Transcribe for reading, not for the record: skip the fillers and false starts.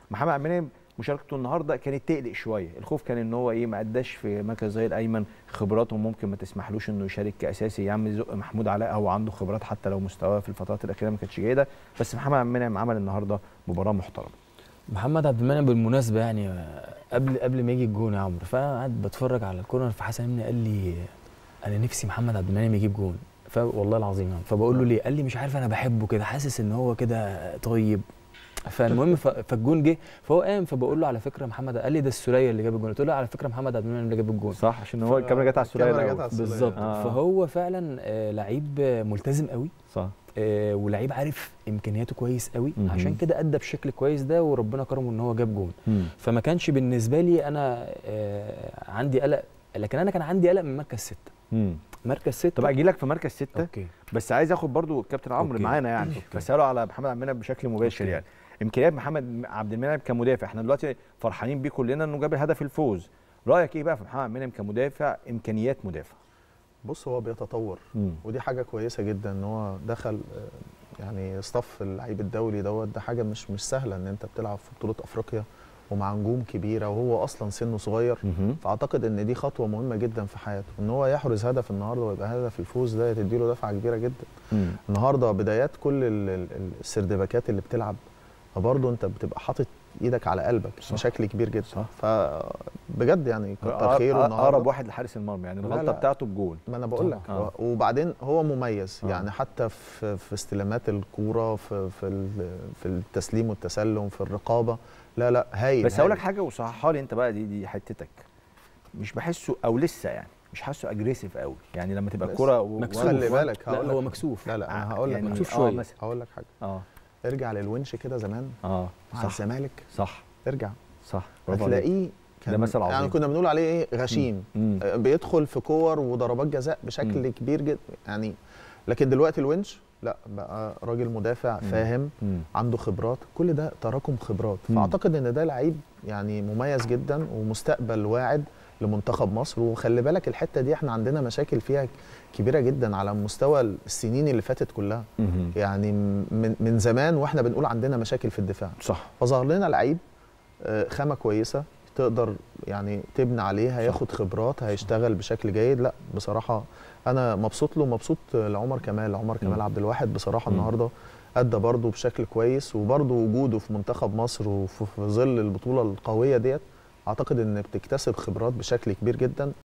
محمد عبد المنعم مشاركته النهارده كانت تقلق شويه، الخوف كان ان هو ما اداش في مركز ظهير ايمن، خبراته ممكن ما تسمحلوش انه يشارك كاساسي، يعمل زق محمود علاء هو عنده خبرات حتى لو مستواه في الفترات الاخيره ما كانتش جيده، بس محمد عبد المنعم عمل النهارده مباراه محترمه. محمد عبد المنعم بالمناسبه يعني قبل ما يجي الجون يا عمرو، فانا قاعد بتفرج على الكورنر، فحسن امني قال لي انا نفسي محمد عبد المنعم يجيب جون، والله العظيم يعني. فبقول له ليه؟ قال لي مش عارف انا بحبه كده، حاسس ان هو كده طيب. فالمهم فالجون جه، فهو قام، فبقول له على فكره محمد، قال لي ده السوليه اللي جاب الجون، قلت له على فكره محمد عبد المنعم اللي جاب الجون. صح، عشان هو الكاميرا جت على السوليه بالظبط. فهو فعلا لعيب ملتزم قوي، صح، ولعيب عارف امكانياته كويس قوي، عشان كده ادى بشكل كويس ده وربنا كرمه ان هو جاب جون. فما كانش بالنسبه لي انا عندي قلق، لكن انا كان عندي قلق من مركز 6. مركز 6. طب اجي لك في مركز 6. أوكي. بس عايز اخد برضو الكابتن عمرو معانا يعني، فاساله على محمد عبد المنعم بشكل مباشر. يعني امكانيات محمد عبد المنعم كمدافع، احنا دلوقتي فرحانين بيه كلنا انه جاب الهدف الفوز، رايك ايه بقى في محمد عبد المنعم كمدافع، امكانيات مدافع؟ بص، هو بيتطور ودي حاجه كويسه جدا ان هو دخل يعني صف اللعيب الدولي دوت، ده حاجه مش سهله ان انت بتلعب في بطوله افريقيا ومع نجوم كبيره وهو اصلا سنه صغير. فاعتقد ان دي خطوه مهمه جدا في حياته، ان هو يحرز هدف النهارده ويبقى هدف الفوز، ده تديله دفعه كبيره جدا. النهارده بدايات كل السردباكات اللي بتلعب، فبرضه انت بتبقى حاطط ايدك على قلبك بشكل كبير جدا. صح. فبجد يعني كتر خيره النهارده، اقرب واحد لحارس المرمى يعني، الغلطه بتاعته بجول. ما انا بقول لك وبعدين هو مميز يعني حتى في استلامات الكوره، في التسليم والتسلم، في الرقابه، لا هايل. بس اقول لك حاجه وصححها لي انت بقى، دي حتتك، مش بحسه او لسه يعني مش حاسه اجريسيف قوي يعني لما تبقى الكوره مكسوف. خلي بالك، لا هو مكسوف. لا انا هقول لك يعني مكسوف شويه. هقول لك حاجه. ارجع للونش كده زمان مع الزمالك. صح، ارجع. صح، هتلاقيه ده مثل عظيم يعني كنا بنقول عليه ايه، غشيم. بيدخل في كور وضربات جزاء بشكل كبير جدا يعني. لكن دلوقتي الونش لا، بقى راجل مدافع فاهم، عنده خبرات، كل ده تراكم خبرات. فاعتقد ان ده لعيب يعني مميز جدا ومستقبل واعد لمنتخب مصر. وخلي بالك الحته دي احنا عندنا مشاكل فيها كبيره جدا على مستوى السنين اللي فاتت كلها. يعني من زمان واحنا بنقول عندنا مشاكل في الدفاع. صح. فظهر لنا لعيب خامه كويسه تقدر يعني تبني عليها، ياخد خبرات، هيشتغل بشكل جيد. لا بصراحه انا مبسوط له، مبسوط لعمر كمال. عمر كمال عبد الواحد بصراحه النهارده ادى برده بشكل كويس، وبرده وجوده في منتخب مصر وفي ظل البطوله القويه ديت اعتقد ان بتكتسب خبرات بشكل كبير جدا.